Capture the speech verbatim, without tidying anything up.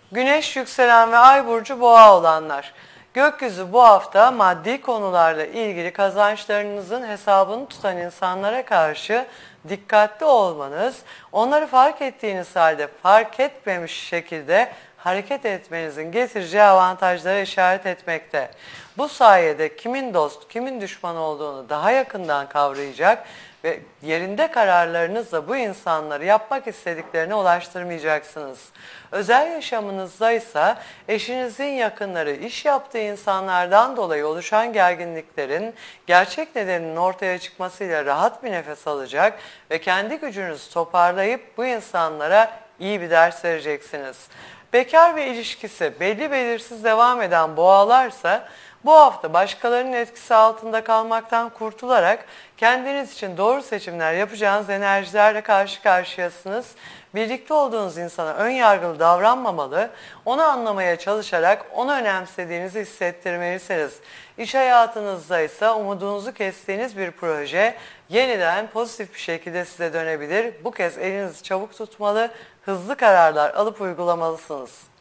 Güneş, yükselen ve ay burcu boğa olanlar. Gökyüzü bu hafta maddi konularla ilgili kazançlarınızın hesabını tutan insanlara karşı dikkatli olmanız, onları fark ettiğiniz halde fark etmemiş şekilde hareket etmenizin getireceği avantajlara işaret etmekte. Bu sayede kimin dost, kimin düşman olduğunu daha yakından kavrayacak ve yerinde kararlarınızla bu insanları yapmak istediklerine ulaştırmayacaksınız. Özel yaşamınızda ise eşinizin yakınları, iş yaptığı insanlardan dolayı oluşan gerginliklerin gerçek nedeninin ortaya çıkmasıyla rahat bir nefes alacak ve kendi gücünüzü toparlayıp bu insanlara iyi bir ders vereceksiniz. Bekar ve ilişkisi belli belirsiz devam eden boğalarsa bu hafta başkalarının etkisi altında kalmaktan kurtularak kendiniz için doğru seçimler yapacağınız enerjilerle karşı karşıyasınız. Birlikte olduğunuz insana ön yargılı davranmamalı, onu anlamaya çalışarak onu önemsediğinizi hissettirmelisiniz. İş hayatınızda ise umudunuzu kestiğiniz bir proje yeniden pozitif bir şekilde size dönebilir. Bu kez elinizi çabuk tutmalı, hızlı kararlar alıp uygulamalısınız.